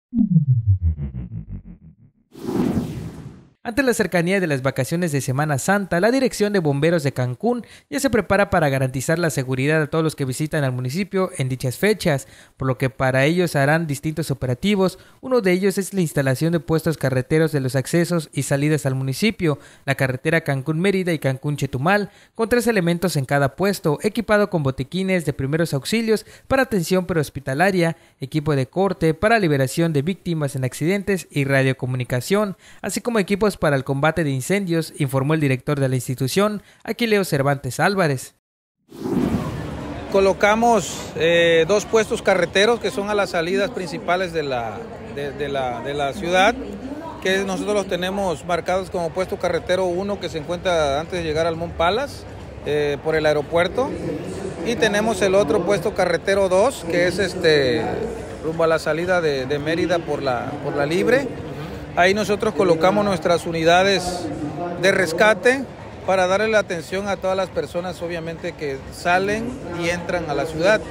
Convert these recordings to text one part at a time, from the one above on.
Ante la cercanía de las vacaciones de Semana Santa, la Dirección de Bomberos de Cancún ya se prepara para garantizar la seguridad a todos los que visitan al municipio en dichas fechas, por lo que para ellos harán distintos operativos. Uno de ellos es la instalación de puestos carreteros de los accesos y salidas al municipio, la carretera Cancún-Mérida y Cancún-Chetumal, con 3 elementos en cada puesto, equipado con botiquines de primeros auxilios para atención prehospitalaria, equipo de corte para liberación de víctimas en accidentes y radiocomunicación, así como equipos para el combate de incendios, informó el director de la institución, Aquileo Cervantes Álvarez. Colocamos 2 puestos carreteros que son a las salidas principales de la ciudad, que nosotros los tenemos marcados como puesto carretero 1, que se encuentra antes de llegar al Mont Palace, por el aeropuerto, y tenemos el otro puesto carretero 2, que es rumbo a la salida de Mérida por la Libre. Ahí nosotros colocamos nuestras unidades de rescate para darle la atención a todas las personas, obviamente, que salen y entran a la ciudad.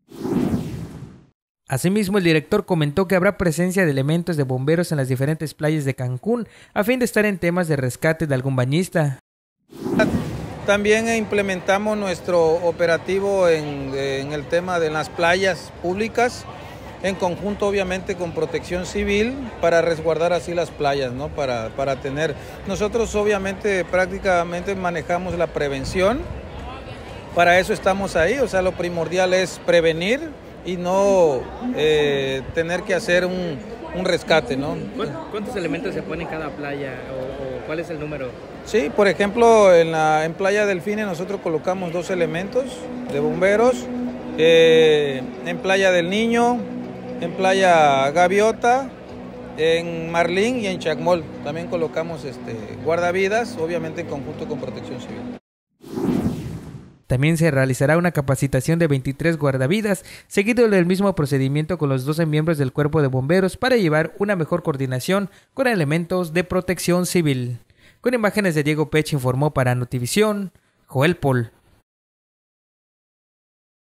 Asimismo, el director comentó que habrá presencia de elementos de bomberos en las diferentes playas de Cancún, a fin de estar en temas de rescate de algún bañista. También implementamos nuestro operativo en el tema de las playas públicas, en conjunto obviamente con Protección Civil, para resguardar así las playas, ¿no? Para tener, nosotros obviamente prácticamente manejamos la prevención, para eso estamos ahí, o sea, lo primordial es prevenir y no tener que hacer un rescate, ¿no? ¿Cuántos elementos se ponen en cada playa o cuál es el número? Sí, por ejemplo, en Playa Delfines nosotros colocamos 2 elementos de bomberos, en Playa del Niño, en Playa Gaviota, en Marlín y en Chacmol. También colocamos guardavidas, obviamente en conjunto con Protección Civil. También se realizará una capacitación de 23 guardavidas, seguido del mismo procedimiento con los 12 miembros del Cuerpo de Bomberos para llevar una mejor coordinación con elementos de Protección Civil. Con imágenes de Diego Pech informó para Notivisión, Joel Pol.